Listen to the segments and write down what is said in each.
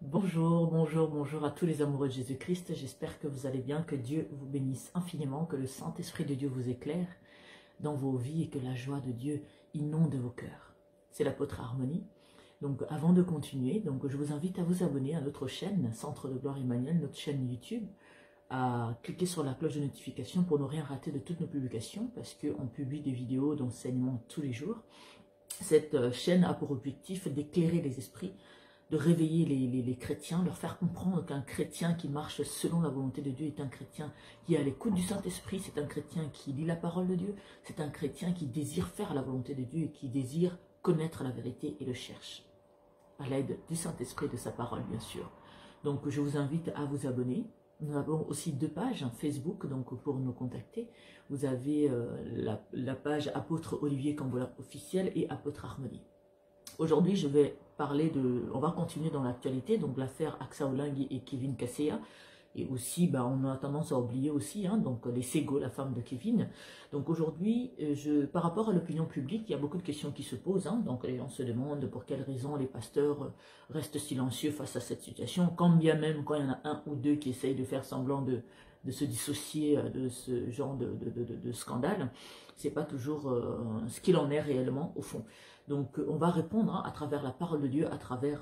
Bonjour, bonjour, bonjour à tous les amoureux de Jésus-Christ. J'espère que vous allez bien, que Dieu vous bénisse infiniment, que le Saint-Esprit de Dieu vous éclaire dans vos vies et que la joie de Dieu inonde vos cœurs. C'est l'apôtre Harmonie. Donc avant de continuer, je vous invite à vous abonner à notre chaîne Centre de Gloire Emmanuel, notre chaîne YouTube, à cliquer sur la cloche de notification pour ne rien rater de toutes nos publications parce qu'on publie des vidéos d'enseignement tous les jours. Cette chaîne a pour objectif d'éclairer les esprits, de réveiller les chrétiens, leur faire comprendre qu'un chrétien qui marche selon la volonté de Dieu est un chrétien qui est à l'écoute du Saint-Esprit, c'est un chrétien qui lit la parole de Dieu, c'est un chrétien qui désire faire la volonté de Dieu et qui désire connaître la vérité et le cherche, à l'aide du Saint-Esprit et de sa parole bien sûr. Donc je vous invite à vous abonner. Nous avons aussi deux pages, Facebook, donc pour nous contacter. Vous avez la page Apôtre Olivier Cambola officiel et Apôtre Harmonie. Aujourd'hui, je vais parler on va continuer dans l'actualité, donc l'affaire Axa Olengi et Kevin Kaseya. Et aussi, on a tendance à oublier aussi, donc les Sego, la femme de Kevin. Donc aujourd'hui, par rapport à l'opinion publique, il y a beaucoup de questions qui se posent. Donc les gens se demandent pour quelles raisons les pasteurs restent silencieux face à cette situation, quand bien même quand il y en a un ou deux qui essayent de faire semblant de se dissocier de ce genre de scandale. C'est pas toujours ce qu'il en est réellement au fond. Donc on va répondre à travers la parole de Dieu, à travers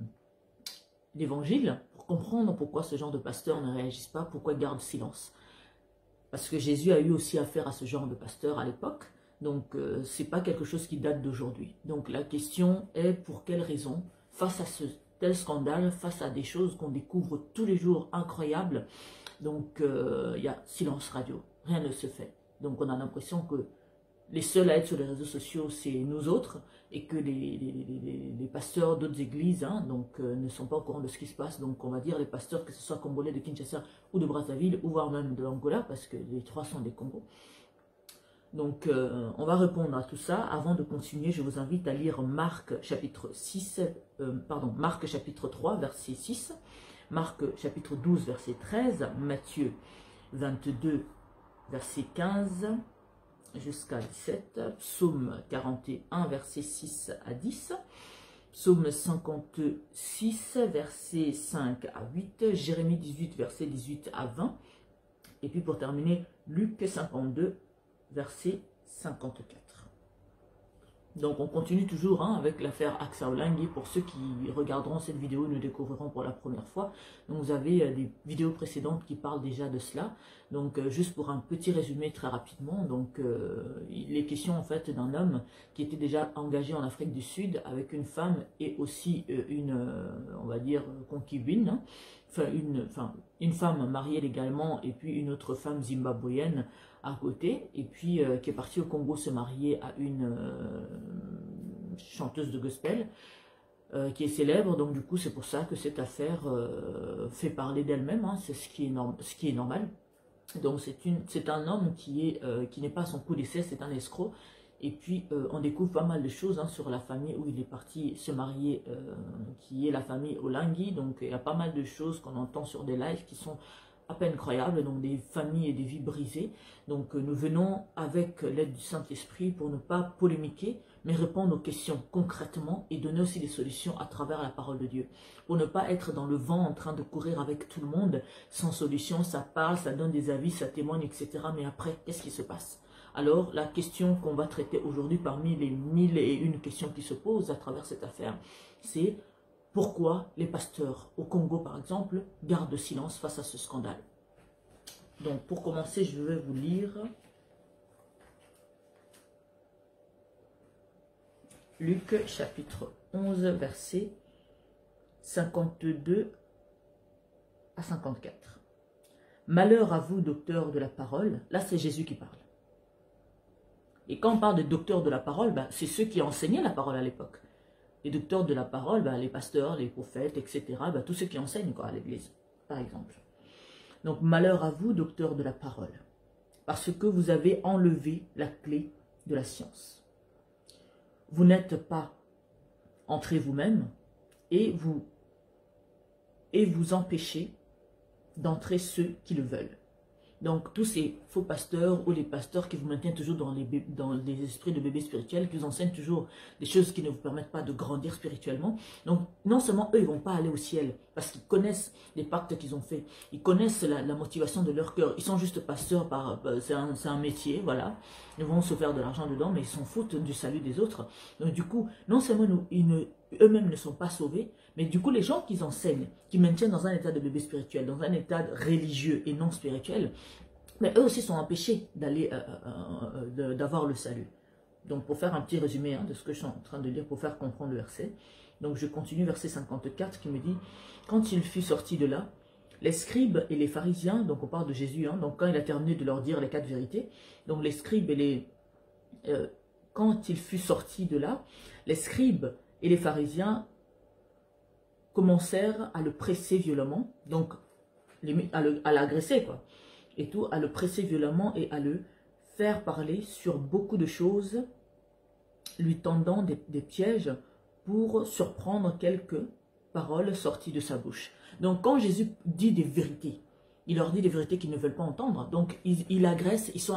l'évangile, pour comprendre pourquoi ce genre de pasteurs ne réagissent pas, pourquoi ils gardent silence. Parce que Jésus a eu aussi affaire à ce genre de pasteurs à l'époque, donc c'est pas quelque chose qui date d'aujourd'hui. Donc la question est pour quelles raisons, face à ce tel scandale, face à des choses qu'on découvre tous les jours incroyables, donc il y a silence radio, rien ne se fait. Donc on a l'impression que les seuls à être sur les réseaux sociaux, c'est nous autres, et que les pasteurs d'autres églises ne sont pas au courant de ce qui se passe. Donc on va dire les pasteurs, que ce soit congolais de Kinshasa ou de Brazzaville, ou voire même de l'Angola, parce que les trois sont des Congos. Donc on va répondre à tout ça. Avant de continuer, je vous invite à lire Marc chapitre 3, verset 6, Marc chapitre 12, verset 13, Matthieu 22, verset 15, jusqu'à 17, Psaume 41, verset 6 à 10, Psaume 56, verset 5 à 8, Jérémie 18, verset 18 à 20, et puis pour terminer, Luc 52, verset 54. Donc on continue toujours avec l'affaire Axa Olengi. Pour ceux qui regarderont cette vidéo et nous découvriront pour la première fois. Donc vous avez des vidéos précédentes qui parlent déjà de cela. Donc juste pour un petit résumé très rapidement, donc il est question en fait d'un homme qui était déjà engagé en Afrique du Sud avec une femme et aussi on va dire concubine, une femme mariée légalement et puis une autre femme zimbabwéenne à côté, et puis qui est partie au Congo se marier à une chanteuse de gospel qui est célèbre. Donc du coup c'est pour ça que cette affaire fait parler d'elle-même, c'est ce qui est normal. Donc c'est un homme qui n'est pas à son coup d'essai, c'est un escroc. Et puis on découvre pas mal de choses sur la famille où il est parti se marier, qui est la famille Olengi. Donc il y a pas mal de choses qu'on entend sur des lives qui sont à peine croyables, donc des familles et des vies brisées. Donc nous venons avec l'aide du Saint-Esprit pour ne pas polémiquer, mais répondre aux questions concrètement et donner aussi des solutions à travers la parole de Dieu. Pour ne pas être dans le vent en train de courir avec tout le monde, sans solution, ça parle, ça donne des avis, ça témoigne, etc. Mais après, qu'est-ce qui se passe? Alors la question qu'on va traiter aujourd'hui parmi les 1001 questions qui se posent à travers cette affaire, c'est pourquoi les pasteurs au Congo, par exemple, gardent silence face à ce scandale. Donc, pour commencer, je vais vous lire Luc, chapitre 11, versets 52 à 54. Malheur à vous, docteurs de la parole. Là, c'est Jésus qui parle. Et quand on parle de docteurs de la parole, c'est ceux qui enseignaient la parole à l'époque. Les docteurs de la parole, les pasteurs, les prophètes, etc., tous ceux qui enseignent à l'église, par exemple. Donc, malheur à vous, docteurs de la parole, parce que vous avez enlevé la clé de la science. Vous n'êtes pas entrés vous-même et vous empêchez d'entrer ceux qui le veulent. Donc, tous ces faux pasteurs ou les pasteurs qui vous maintiennent toujours dans les esprits de bébés spirituels, qui vous enseignent toujours des choses qui ne vous permettent pas de grandir spirituellement. Donc, non seulement eux, ils ne vont pas aller au ciel parce qu'ils connaissent les pactes qu'ils ont faits, ils connaissent la motivation de leur cœur. Ils sont juste pasteurs, c'est un métier, voilà. Ils vont se faire de l'argent dedans, mais ils s'en foutent du salut des autres. Donc, du coup, non seulement eux-mêmes ne sont pas sauvés, mais du coup, les gens qu'ils enseignent, qui maintiennent dans un état de bébé spirituel, dans un état religieux et non spirituel, mais eux aussi sont empêchés d'avoir le salut. Donc, pour faire un petit résumé de ce que je suis en train de dire, pour faire comprendre le verset. Donc, je continue, verset 54, qui me dit, « Quand il fut sorti de là, les scribes et les pharisiens, donc on parle de Jésus, donc quand il a terminé de leur dire les 4 vérités, donc les scribes et les... quand il fut sorti de là, les scribes et les pharisiens commencèrent à le presser violemment, donc à l'agresser, quoi, et tout, à le presser violemment et à le faire parler sur beaucoup de choses, lui tendant des pièges pour surprendre quelques paroles sorties de sa bouche. Donc quand Jésus dit des vérités, il leur dit des vérités qu'ils ne veulent pas entendre. Donc, ils agressent, ils sont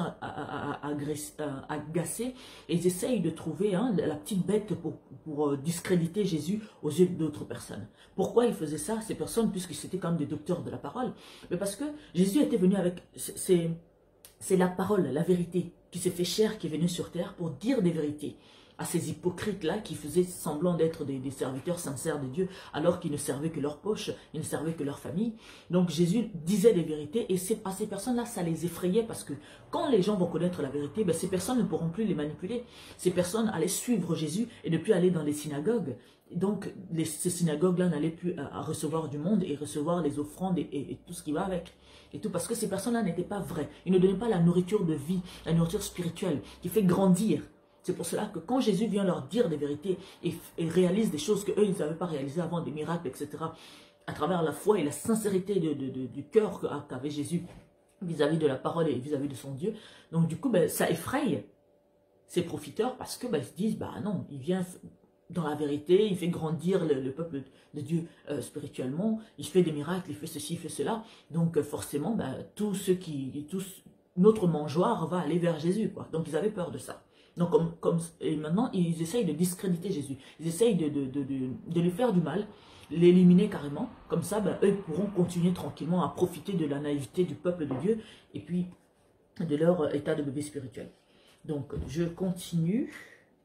agacés et ils essayent de trouver la petite bête pour discréditer Jésus aux yeux d'autres personnes. Pourquoi ils faisaient ça, ces personnes, puisque c'était quand même des docteurs de la parole? Mais parce que Jésus était venu avec... C'est la parole, la vérité, qui s'est fait chair, qui est venue sur terre pour dire des vérités à ces hypocrites-là qui faisaient semblant d'être des serviteurs sincères de Dieu, alors qu'ils ne servaient que leur poche, ils ne servaient que leur famille. Donc Jésus disait des vérités et à ces personnes-là, ça les effrayait parce que quand les gens vont connaître la vérité, ces personnes ne pourront plus les manipuler. Ces personnes allaient suivre Jésus et ne plus aller dans les synagogues. Donc ces synagogues-là n'allaient plus à recevoir du monde et recevoir les offrandes et tout ce qui va avec. Et tout parce que ces personnes-là n'étaient pas vraies. Ils ne donnaient pas la nourriture de vie, la nourriture spirituelle qui fait grandir. C'est pour cela que quand Jésus vient leur dire des vérités et réalise des choses qu'eux, ils n'avaient pas réalisées avant, des miracles, etc., à travers la foi et la sincérité du cœur qu'avait Jésus vis-à-vis de la parole et vis-à-vis de son Dieu, donc du coup, ça effraie ces profiteurs parce que ils se disent, non, il vient dans la vérité, il fait grandir le peuple de Dieu spirituellement, il fait des miracles, il fait ceci, il fait cela, donc forcément, notre mangeoire va aller vers Jésus, quoi. Donc ils avaient peur de ça. Donc, et maintenant, ils essayent de discréditer Jésus. Ils essayent de lui faire du mal, l'éliminer carrément. Comme ça, eux pourront continuer tranquillement à profiter de la naïveté du peuple de Dieu et puis de leur état de bébé spirituel. Donc, je continue.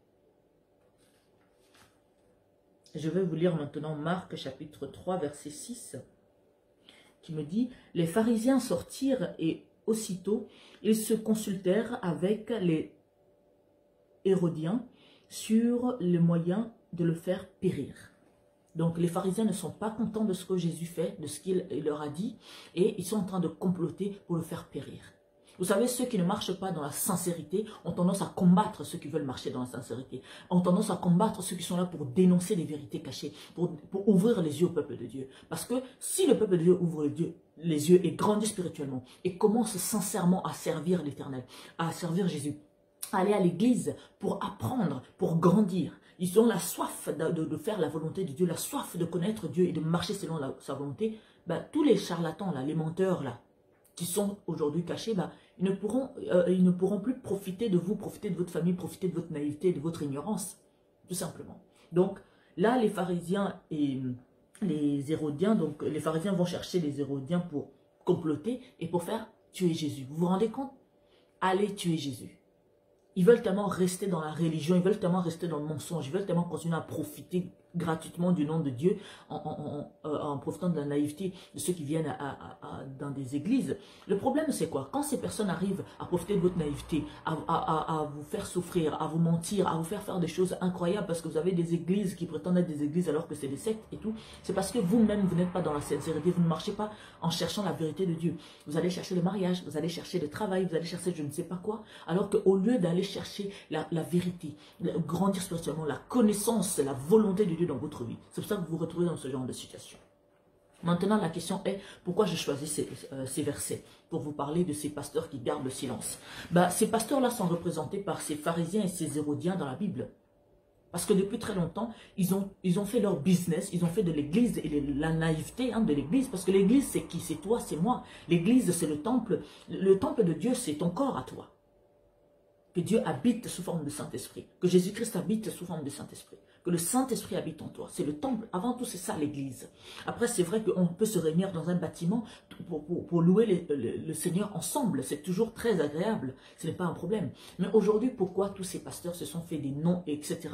Je vais vous lire maintenant Marc chapitre 3, verset 6, qui me dit « Les pharisiens sortirent et aussitôt, ils se consultèrent avec les Hérodiens sur le moyen de le faire périr. » Donc les pharisiens ne sont pas contents de ce que Jésus fait, de ce qu'il leur a dit, et ils sont en train de comploter pour le faire périr. Vous savez, ceux qui ne marchent pas dans la sincérité ont tendance à combattre ceux qui veulent marcher dans la sincérité, ont tendance à combattre ceux qui sont là pour dénoncer les vérités cachées, pour ouvrir les yeux au peuple de Dieu. Parce que si le peuple de Dieu ouvre les yeux et grandit spirituellement et commence sincèrement à servir l'Éternel, à servir Jésus, aller à l'église pour apprendre, pour grandir. Ils ont la soif de faire la volonté de Dieu, la soif de connaître Dieu et de marcher selon sa volonté. Tous les charlatans, les menteurs qui sont aujourd'hui cachés, ils ne pourront plus profiter de vous, profiter de votre famille, profiter de votre naïveté, de votre ignorance, tout simplement. Donc là, les pharisiens et les Hérodiens, donc les pharisiens vont chercher les Hérodiens pour comploter et pour faire tuer Jésus. Vous vous rendez compte? Allez tuer Jésus. Ils veulent tellement rester dans la religion, ils veulent tellement rester dans le mensonge, ils veulent tellement continuer à profiter gratuitement du nom de Dieu en profitant de la naïveté de ceux qui viennent dans des églises. Le problème, c'est quoi? Quand ces personnes arrivent à profiter de votre naïveté, à vous faire souffrir, à vous mentir, à vous faire des choses incroyables parce que vous avez des églises qui prétendent être des églises alors que c'est des sectes et tout, c'est parce que vous-même, vous n'êtes pas dans la sincérité, vous ne marchez pas en cherchant la vérité de Dieu. Vous allez chercher le mariage, vous allez chercher le travail, vous allez chercher je ne sais pas quoi, alors qu'au lieu d'aller chercher la vérité, grandir spirituellement, la connaissance, la volonté de Dieu dans votre vie. C'est pour ça que vous vous retrouvez dans ce genre de situation. Maintenant, la question est, pourquoi je choisis ces versets pour vous parler de ces pasteurs qui gardent le silence? Ces pasteurs-là sont représentés par ces pharisiens et ces hérodiens dans la Bible. Parce que depuis très longtemps, ils ont fait leur business, ils ont fait de l'église et la naïveté de l'église. Parce que l'église, c'est qui? C'est toi, c'est moi. L'église, c'est le temple. Le temple de Dieu, c'est ton corps à toi. Que Dieu habite sous forme de Saint-Esprit. Que Jésus-Christ habite sous forme de Saint-Esprit. Que le Saint-Esprit habite en toi. C'est le temple. Avant tout, c'est ça l'église. Après, c'est vrai qu'on peut se réunir dans un bâtiment pour louer le Seigneur ensemble. C'est toujours très agréable. Ce n'est pas un problème. Mais aujourd'hui, pourquoi tous ces pasteurs se sont fait des noms, etc.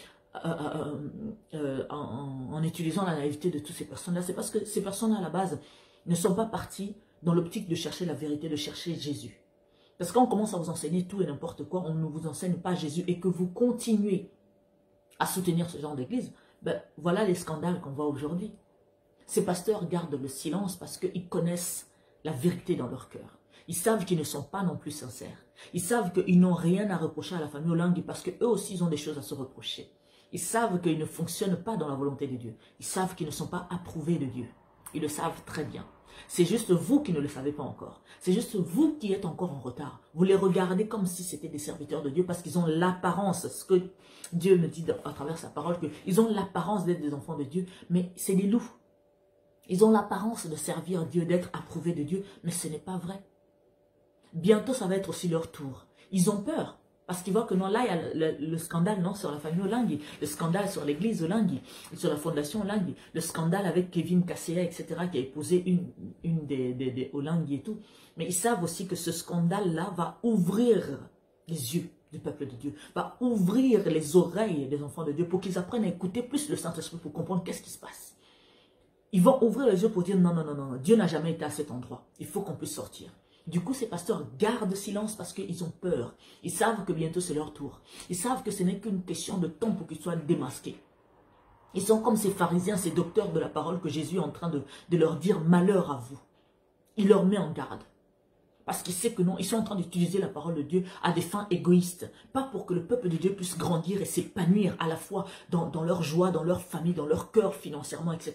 En utilisant la naïveté de toutes ces personnes-là? C'est parce que ces personnes à la base ne sont pas parties dans l'optique de chercher la vérité, de chercher Jésus. Parce qu'on commence à vous enseigner tout et n'importe quoi, on ne vous enseigne pas Jésus et que vous continuez à soutenir ce genre d'église, ben, voilà les scandales qu'on voit aujourd'hui. Ces pasteurs gardent le silence parce qu'ils connaissent la vérité dans leur cœur. Ils savent qu'ils ne sont pas non plus sincères. Ils savent qu'ils n'ont rien à reprocher à la famille Olangue parce qu'eux aussi ils ont des choses à se reprocher. Ils savent qu'ils ne fonctionnent pas dans la volonté de Dieu. Ils savent qu'ils ne sont pas approuvés de Dieu. Ils le savent très bien. C'est juste vous qui ne le savez pas encore. C'est juste vous qui êtes encore en retard. Vous les regardez comme si c'était des serviteurs de Dieu parce qu'ils ont l'apparence, ce que Dieu me dit à travers sa parole, qu'ils ont l'apparence d'être des enfants de Dieu, mais c'est des loups. Ils ont l'apparence de servir Dieu, d'être approuvés de Dieu, mais ce n'est pas vrai. Bientôt, ça va être aussi leur tour. Ils ont peur. Parce qu'ils voient que non, là, il y a le scandale non, sur la famille Olangue, le scandale sur l'église Olangue, sur la fondation Olangue, le scandale avec Kevin Kassea, etc., qui a épousé une des Olangue et tout. Mais ils savent aussi que ce scandale-là va ouvrir les yeux du peuple de Dieu, va ouvrir les oreilles des enfants de Dieu pour qu'ils apprennent à écouter plus le Saint-Esprit pour comprendre qu'est-ce qui se passe. Ils vont ouvrir les yeux pour dire non, non, non, non, Dieu n'a jamais été à cet endroit. Il faut qu'on puisse sortir. Du coup, ces pasteurs gardent silence parce qu'ils ont peur. Ils savent que bientôt c'est leur tour. Ils savent que ce n'est qu'une question de temps pour qu'ils soient démasqués. Ils sont comme ces pharisiens, ces docteurs de la parole que Jésus est en train de leur dire malheur à vous. Il leur met en garde. Parce qu'il sait que non, ils sont en train d'utiliser la parole de Dieu à des fins égoïstes. Pas pour que le peuple de Dieu puisse grandir et s'épanouir à la fois dans leur joie, dans leur famille, dans leur cœur financièrement, etc.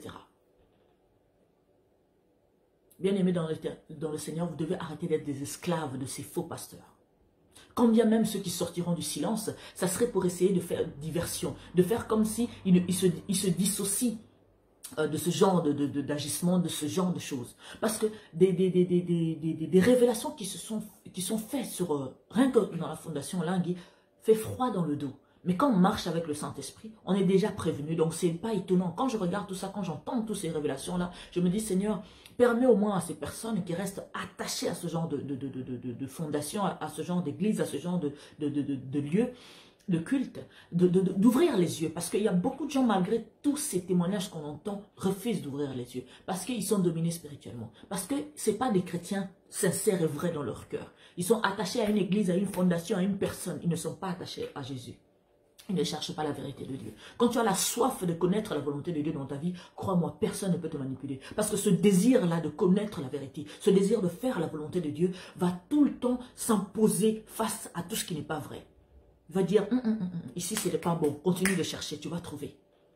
Bien-aimés dans le Seigneur, vous devez arrêter d'être des esclaves de ces faux pasteurs. Quand bien même ceux qui sortiront du silence, ça serait pour essayer de faire diversion, de faire comme si ils se dissocient de ce genre d'agissement, de ce genre de choses. Parce que des révélations qui sont faites sur, rien que dans la fondation Olangue, fait froid dans le dos. Mais quand on marche avec le Saint-Esprit, on est déjà prévenu. Donc, c'est pas étonnant. Quand je regarde tout ça, quand j'entends toutes ces révélations-là, je me dis, Seigneur, permets au moins à ces personnes qui restent attachées à ce genre de fondation, à ce genre d'église, à ce genre de lieu, de culte, d'ouvrir les yeux. Parce qu'il y a beaucoup de gens, malgré tous ces témoignages qu'on entend, refusent d'ouvrir les yeux. Parce qu'ils sont dominés spirituellement. Parce que ce n'est pas des chrétiens sincères et vrais dans leur cœur. Ils sont attachés à une église, à une fondation, à une personne. Ils ne sont pas attachés à Jésus. Ils ne cherchent pas la vérité de Dieu. Quand tu as la soif de connaître la volonté de Dieu dans ta vie, crois-moi, personne ne peut te manipuler. Parce que ce désir-là de connaître la vérité, ce désir de faire la volonté de Dieu, va tout le temps s'imposer face à tout ce qui n'est pas vrai. Il va dire, ici ce n'est pas bon, continue de chercher, tu vas trouver.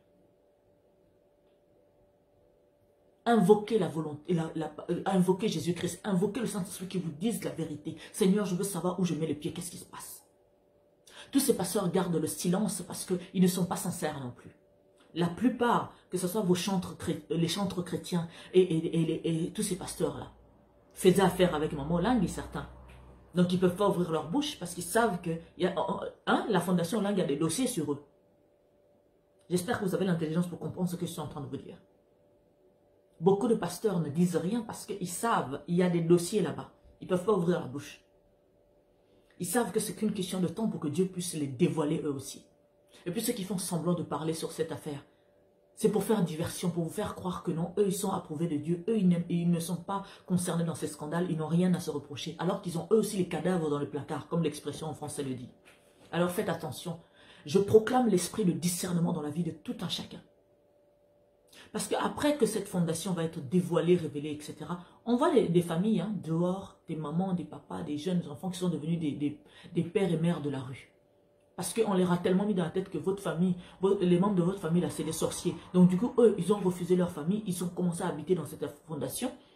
Invoquez la volonté, invoquez Jésus-Christ, invoquez le Saint-Esprit qui vous dise la vérité. Seigneur, je veux savoir où je mets les pieds, qu'est-ce qui se passe? Tous ces pasteurs gardent le silence parce qu'ils ne sont pas sincères non plus. La plupart, que ce soit les chantres chrétiens et tous ces pasteurs-là, faisaient affaire avec Maman Olangue, certains. Donc ils ne peuvent pas ouvrir leur bouche parce qu'ils savent que la fondation Olangue a des dossiers sur eux. J'espère que vous avez l'intelligence pour comprendre ce que je suis en train de vous dire. Beaucoup de pasteurs ne disent rien parce qu'ils savent qu'il y a des dossiers là-bas. Ils ne peuvent pas ouvrir la bouche. Ils savent que c'est qu'une question de temps pour que Dieu puisse les dévoiler eux aussi. Et puis ceux qui font semblant de parler sur cette affaire, c'est pour faire diversion, pour vous faire croire que non, eux ils sont approuvés de Dieu, eux ils ne sont pas concernés dans ces scandales, ils n'ont rien à se reprocher, alors qu'ils ont eux aussi les cadavres dans le placard, comme l'expression en français le dit. Alors faites attention, je proclame l'esprit de discernement dans la vie de tout un chacun. Parce qu'après que cette fondation va être dévoilée, révélée, etc., on voit des familles dehors, des mamans, des papas, des jeunes enfants qui sont devenus des pères et mères de la rue. Parce qu'on leur a tellement mis dans la tête que votre famille, les membres de votre famille, là, c'est des sorciers. Donc du coup, eux, ils ont refusé leur famille, ils ont commencé à habiter dans cette fondation.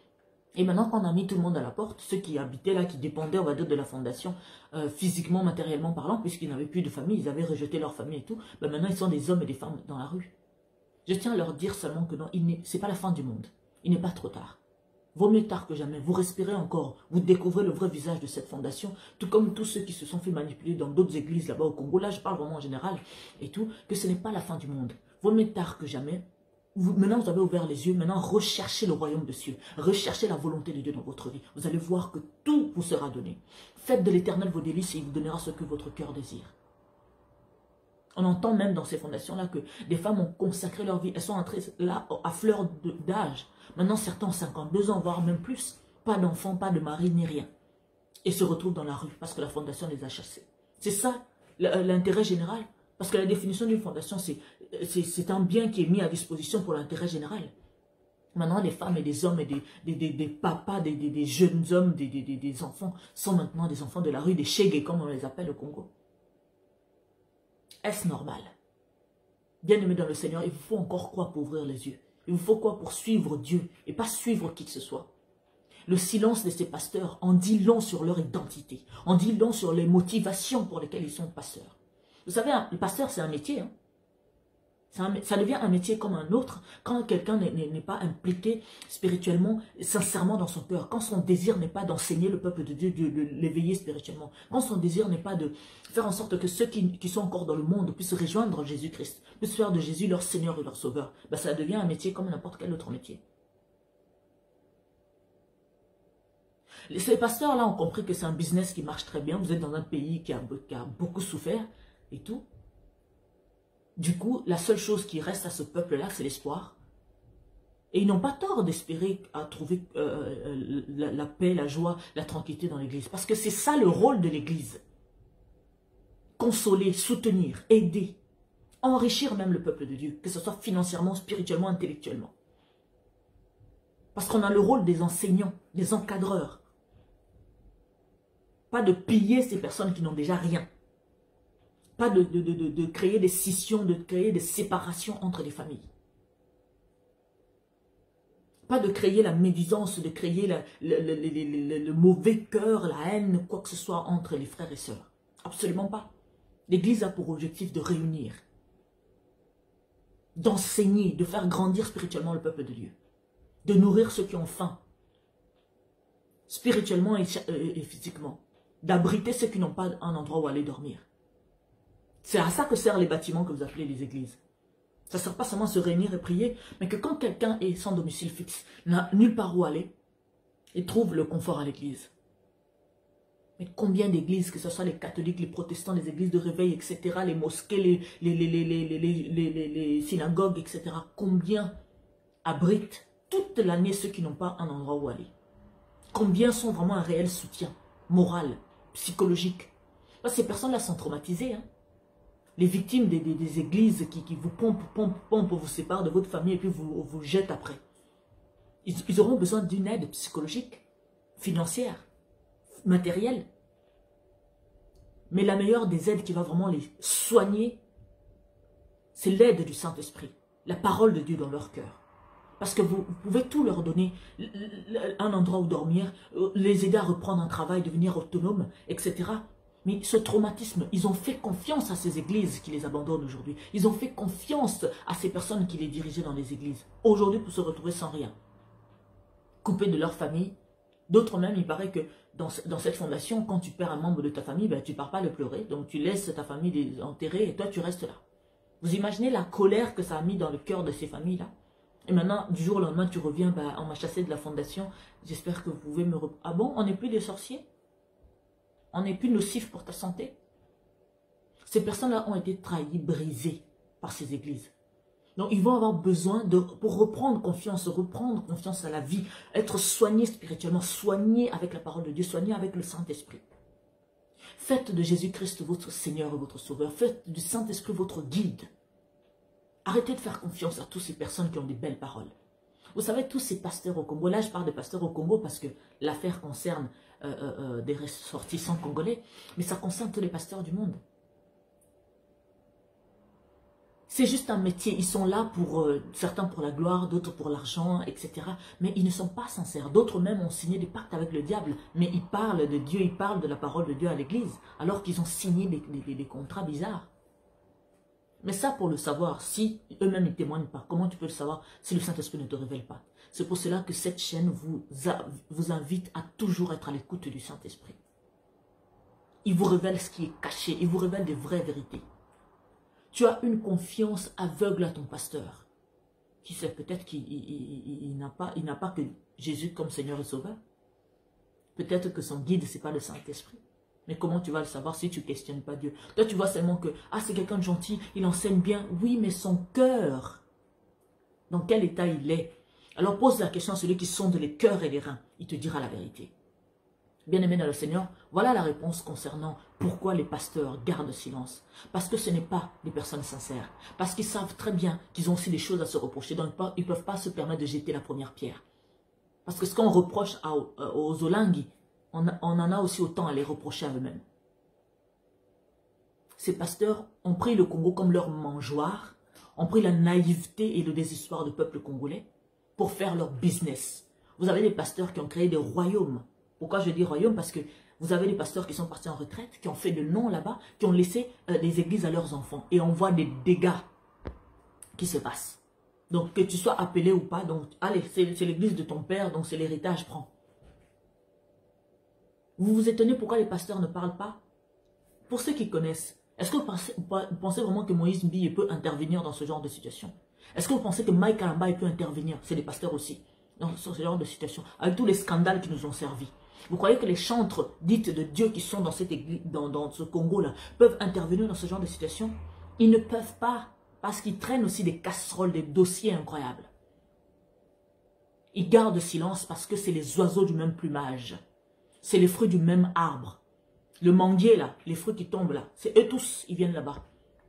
Et maintenant qu'on a mis tout le monde à la porte, ceux qui habitaient là, qui dépendaient, on va dire, de la fondation, physiquement, matériellement parlant, puisqu'ils n'avaient plus de famille, ils avaient rejeté leur famille et tout, ben maintenant ils sont des hommes et des femmes dans la rue. Je tiens à leur dire seulement que non, ce n'est pas la fin du monde. Il n'est pas trop tard. Vaut mieux tard que jamais. Vous respirez encore. Vous découvrez le vrai visage de cette fondation. Tout comme tous ceux qui se sont fait manipuler dans d'autres églises là-bas au Congo. Là, je parle vraiment en général. Et tout. Que ce n'est pas la fin du monde. Vaut mieux tard que jamais. Maintenant, vous avez ouvert les yeux. Maintenant, recherchez le royaume de Dieu. Recherchez la volonté de Dieu dans votre vie. Vous allez voir que tout vous sera donné. Faites de l'Éternel vos délices et il vous donnera ce que votre cœur désire. On entend même dans ces fondations-là que des femmes ont consacré leur vie. Elles sont entrées là à fleur d'âge. Maintenant, certains ont 52 ans, voire même plus. Pas d'enfants, pas de mari, ni rien. Et se retrouvent dans la rue parce que la fondation les a chassés. C'est ça l'intérêt général. Parce que la définition d'une fondation, c'est un bien qui est mis à disposition pour l'intérêt général. Maintenant, des femmes et des hommes et des papas, des jeunes hommes, des enfants sont maintenant des enfants de la rue, des chégués comme on les appelle au Congo. Est-ce normal? Bien-aimé dans le Seigneur, il vous faut encore quoi pour ouvrir les yeux? Il vous faut quoi pour suivre Dieu et pas suivre qui que ce soit? Le silence de ces pasteurs en dit long sur leur identité, en dit long sur les motivations pour lesquelles ils sont pasteurs. Vous savez, le pasteur, c'est un métier. Hein? Ça devient un métier comme un autre quand quelqu'un n'est pas impliqué spirituellement, sincèrement dans son cœur. Quand son désir n'est pas d'enseigner le peuple de Dieu, de l'éveiller spirituellement. Quand son désir n'est pas de faire en sorte que ceux qui sont encore dans le monde puissent rejoindre Jésus-Christ, puissent faire de Jésus leur Seigneur et leur Sauveur. Ben, ça devient un métier comme n'importe quel autre métier. Ces pasteurs-là ont compris que c'est un business qui marche très bien. Vous êtes dans un pays qui a beaucoup souffert et tout. Du coup, la seule chose qui reste à ce peuple-là, c'est l'espoir. Et ils n'ont pas tort d'espérer à trouver la paix, la joie, la tranquillité dans l'église. Parce que c'est ça le rôle de l'église. Consoler, soutenir, aider, enrichir même le peuple de Dieu. Que ce soit financièrement, spirituellement, intellectuellement. Parce qu'on a le rôle des enseignants, des encadreurs. Pas de piller ces personnes qui n'ont déjà rien. Pas de créer des scissions, de créer des séparations entre les familles. Pas de créer la médisance, de créer le mauvais cœur, la haine, quoi que ce soit entre les frères et sœurs. Absolument pas. L'Église a pour objectif de réunir, d'enseigner, de faire grandir spirituellement le peuple de Dieu, de nourrir ceux qui ont faim, spirituellement et physiquement, d'abriter ceux qui n'ont pas un endroit où aller dormir. C'est à ça que servent les bâtiments que vous appelez les églises. Ça ne sert pas seulement à se réunir et prier, mais que quand quelqu'un est sans domicile fixe, n'a nulle part où aller, il trouve le confort à l'église. Mais combien d'églises, que ce soit les catholiques, les protestants, les églises de réveil, etc., les mosquées, les synagogues, etc., combien abritent toute l'année ceux qui n'ont pas un endroit où aller? Combien sont vraiment un réel soutien moral, psychologique? Parce que ces personnes-là sont traumatisées, hein. Les victimes des églises qui vous pompent, vous séparent de votre famille et puis vous jettent après. Ils auront besoin d'une aide psychologique, financière, matérielle. Mais la meilleure des aides qui va vraiment les soigner, c'est l'aide du Saint-Esprit, la parole de Dieu dans leur cœur. Parce que vous pouvez tout leur donner, un endroit où dormir, les aider à reprendre un travail, devenir autonome, etc. Mais ce traumatisme, ils ont fait confiance à ces églises qui les abandonnent aujourd'hui. Ils ont fait confiance à ces personnes qui les dirigeaient dans les églises. Aujourd'hui, pour se retrouver sans rien. Coupés de leur famille. D'autres même, il paraît que dans cette fondation, quand tu perds un membre de ta famille, ben, tu ne pars pas le pleurer. Donc tu laisses ta famille enterrée et toi, tu restes là. Vous imaginez la colère que ça a mis dans le cœur de ces familles-là? Et maintenant, du jour au lendemain, tu reviens, ben, on m'a chassé de la fondation. J'espère que vous pouvez me... Ah bon, on n'est plus des sorciers? On n'est plus nocif pour ta santé. Ces personnes-là ont été trahies, brisées par ces églises. Donc, ils vont avoir besoin, pour reprendre confiance à la vie, être soignés spirituellement, soignés avec la parole de Dieu, soignés avec le Saint-Esprit. Faites de Jésus-Christ votre Seigneur et votre Sauveur. Faites du Saint-Esprit votre guide. Arrêtez de faire confiance à toutes ces personnes qui ont des belles paroles. Vous savez, tous ces pasteurs au Congo, là je parle de pasteurs au Congo parce que l'affaire concerne des ressortissants congolais, mais ça concerne tous les pasteurs du monde. C'est juste un métier. Ils sont là pour, certains pour la gloire, d'autres pour l'argent, etc. Mais ils ne sont pas sincères. D'autres même ont signé des pactes avec le diable. Mais ils parlent de Dieu, ils parlent de la parole de Dieu à l'église. Alors qu'ils ont signé des contrats bizarres. Mais ça, pour le savoir, si eux-mêmes ne témoignent pas, comment tu peux le savoir si le Saint-Esprit ne te révèle pas? C'est pour cela que cette chaîne vous invite à toujours être à l'écoute du Saint-Esprit. Il vous révèle ce qui est caché, il vous révèle des vraies vérités. Tu as une confiance aveugle à ton pasteur. Qui sait, peut-être qu'il n'a pas que Jésus comme Seigneur et Sauveur. Peut-être que son guide, ce n'est pas le Saint-Esprit. Mais comment tu vas le savoir si tu ne questionnes pas Dieu? Toi, tu vois seulement que, ah, c'est quelqu'un de gentil, il enseigne bien. Oui, mais son cœur, dans quel état il est? Alors pose la question à celui qui sonde les cœurs et les reins. Il te dira la vérité. Bien-aimé dans le Seigneur, voilà la réponse concernant pourquoi les pasteurs gardent silence. Parce que ce n'est pas des personnes sincères. Parce qu'ils savent très bien qu'ils ont aussi des choses à se reprocher. Donc ils ne peuvent pas se permettre de jeter la première pierre. Parce que ce qu'on reproche aux Olangui, on en a aussi autant à les reprocher à eux-mêmes. Ces pasteurs ont pris le Congo comme leur mangeoire, ont pris la naïveté et le désespoir du peuple congolais pour faire leur business. Vous avez des pasteurs qui ont créé des royaumes. Pourquoi je dis royaume? Parce que vous avez des pasteurs qui sont partis en retraite, qui ont fait de noms là-bas, qui ont laissé des églises à leurs enfants. Et on voit des dégâts qui se passent. Donc que tu sois appelé ou pas, donc allez, c'est l'église de ton père, donc c'est l'héritage, prends. Vous vous étonnez pourquoi les pasteurs ne parlent pas? Pour ceux qui connaissent, est-ce que vous pensez vraiment que Moïse Mbille peut intervenir dans ce genre de situation? Est-ce que vous pensez que Mike Kalamba peut intervenir? C'est des pasteurs aussi, dans ce genre de situation, avec tous les scandales qui nous ont servi. Vous croyez que les chantres dites de Dieu qui sont dans cette église, dans ce Congo-là, peuvent intervenir dans ce genre de situation? Ils ne peuvent pas, parce qu'ils traînent aussi des casseroles, des dossiers incroyables. Ils gardent silence parce que c'est les oiseaux du même plumage. C'est les fruits du même arbre. Le manguier là, les fruits qui tombent là, c'est eux tous, ils viennent là-bas.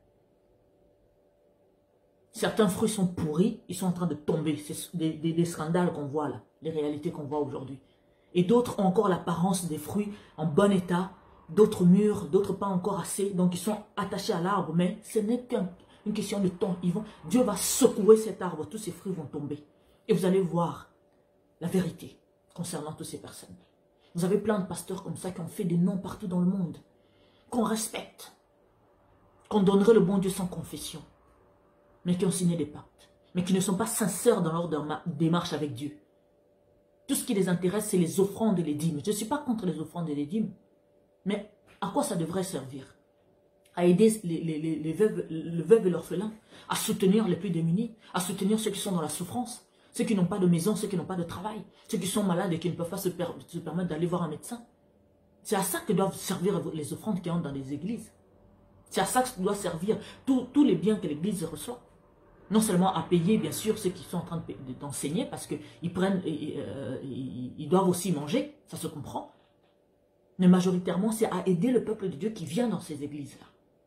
Certains fruits sont pourris, ils sont en train de tomber. C'est des scandales qu'on voit là, les réalités qu'on voit aujourd'hui. Et d'autres ont encore l'apparence des fruits en bon état, d'autres mûrs, d'autres pas encore assez. Donc ils sont attachés à l'arbre, mais ce n'est qu'une question de temps. Dieu va secouer cet arbre, tous ces fruits vont tomber. Et vous allez voir la vérité concernant toutes ces personnes. Vous avez plein de pasteurs comme ça qui ont fait des noms partout dans le monde, qu'on respecte, qu'on donnerait le bon Dieu sans confession, mais qui ont signé des pactes, mais qui ne sont pas sincères dans leur démarche avec Dieu. Tout ce qui les intéresse, c'est les offrandes et les dîmes. Je ne suis pas contre les offrandes et les dîmes. Mais à quoi ça devrait servir? À aider les veuves et l'orphelin, à soutenir les plus démunis, à soutenir ceux qui sont dans la souffrance, ceux qui n'ont pas de maison, ceux qui n'ont pas de travail, ceux qui sont malades et qui ne peuvent pas se permettre d'aller voir un médecin. C'est à ça que doivent servir les offrandes qui entrent dans les églises. C'est à ça que doivent servir tous les biens que l'église reçoit. Non seulement à payer, bien sûr, ceux qui sont en train d'enseigner, parce qu'ils ils doivent aussi manger, ça se comprend. Mais majoritairement, c'est à aider le peuple de Dieu qui vient dans ces églises-là.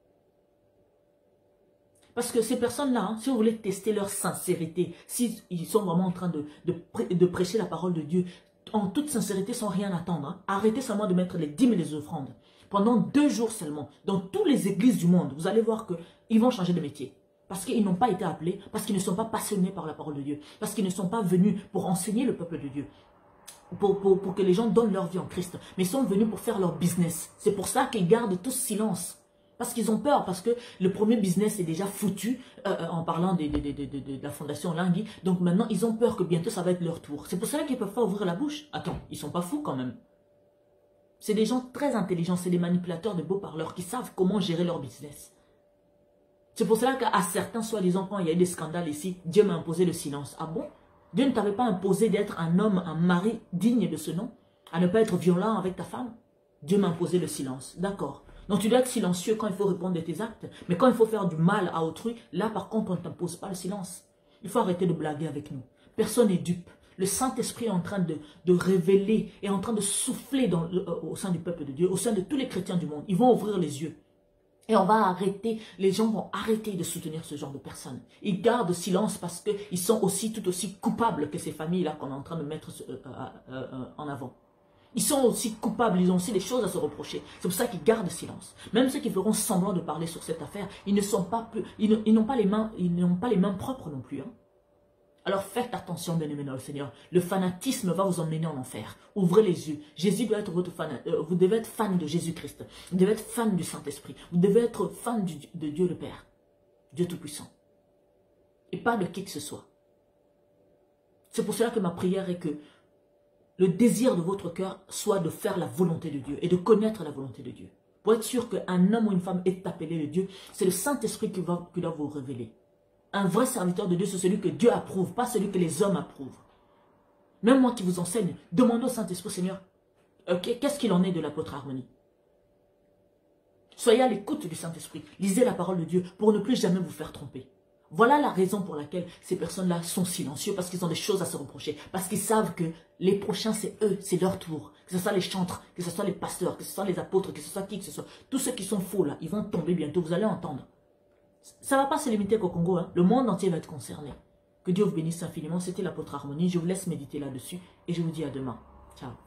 Parce que ces personnes-là, hein, si vous voulez tester leur sincérité, s'ils sont vraiment en train de prêcher la parole de Dieu, en toute sincérité, sans rien attendre, hein, arrêtez seulement de mettre les dîmes et les offrandes. Pendant 2 jours seulement, dans toutes les églises du monde, vous allez voir qu'ils vont changer de métier. Parce qu'ils n'ont pas été appelés, parce qu'ils ne sont pas passionnés par la parole de Dieu, parce qu'ils ne sont pas venus pour enseigner le peuple de Dieu, pour que les gens donnent leur vie en Christ, mais ils sont venus pour faire leur business. C'est pour ça qu'ils gardent tous silence, parce qu'ils ont peur, parce que le premier business est déjà foutu, en parlant de la fondation Olangui, donc maintenant ils ont peur que bientôt ça va être leur tour. C'est pour cela qu'ils ne peuvent pas ouvrir la bouche. Attends, ils ne sont pas fous quand même. C'est des gens très intelligents, c'est des manipulateurs de beaux parleurs qui savent comment gérer leur business. C'est pour cela qu'à certains, soi-disant, quand il y a eu des scandales ici, Dieu m'a imposé le silence. Ah bon? Dieu ne t'avait pas imposé d'être un homme, un mari digne de ce nom? À ne pas être violent avec ta femme? Dieu m'a imposé le silence. D'accord. Donc tu dois être silencieux quand il faut répondre de tes actes. Mais quand il faut faire du mal à autrui, là par contre, on ne t'impose pas le silence. Il faut arrêter de blaguer avec nous. Personne n'est dupe. Le Saint-Esprit est en train de révéler, est en train de souffler au sein du peuple de Dieu, au sein de tous les chrétiens du monde. Ils vont ouvrir les yeux. Et on va arrêter, les gens vont arrêter de soutenir ce genre de personnes. Ils gardent silence parce qu'ils sont tout aussi coupables que ces familles-là qu'on est en train de mettre en avant. Ils sont aussi coupables, ils ont aussi des choses à se reprocher. C'est pour ça qu'ils gardent silence. Même ceux qui feront semblant de parler sur cette affaire, ils n'ont pas les mains propres non plus. Hein. Alors faites attention, bien-aimés dans le Seigneur. Le fanatisme va vous emmener en enfer. Ouvrez les yeux. Jésus doit être votre fan. Vous devez être fan de Jésus-Christ. Vous devez être fan du Saint-Esprit. Vous devez être fan de Dieu le Père. Dieu Tout-Puissant. Et pas de qui que ce soit. C'est pour cela que ma prière est que le désir de votre cœur soit de faire la volonté de Dieu et de connaître la volonté de Dieu. Pour être sûr qu'un homme ou une femme est appelé de Dieu, c'est le Saint-Esprit qui doit vous révéler. Un vrai serviteur de Dieu, c'est celui que Dieu approuve, pas celui que les hommes approuvent. Même moi qui vous enseigne, demandez au Saint-Esprit, Seigneur, qu'est-ce qu'il en est de l'apôtre Harmonie? Soyez à l'écoute du Saint-Esprit. Lisez la parole de Dieu pour ne plus jamais vous faire tromper. Voilà la raison pour laquelle ces personnes-là sont silencieux, parce qu'ils ont des choses à se reprocher, parce qu'ils savent que les prochains, c'est eux, c'est leur tour. Que ce soit les chantres, que ce soit les pasteurs, que ce soit les apôtres, que ce soit qui que ce soit. Tous ceux qui sont faux là, ils vont tomber bientôt, vous allez entendre. Ça ne va pas se limiter qu'au Congo, hein. Le monde entier va être concerné. Que Dieu vous bénisse infiniment, c'était l'apôtre Harmonie, je vous laisse méditer là-dessus et je vous dis à demain. Ciao.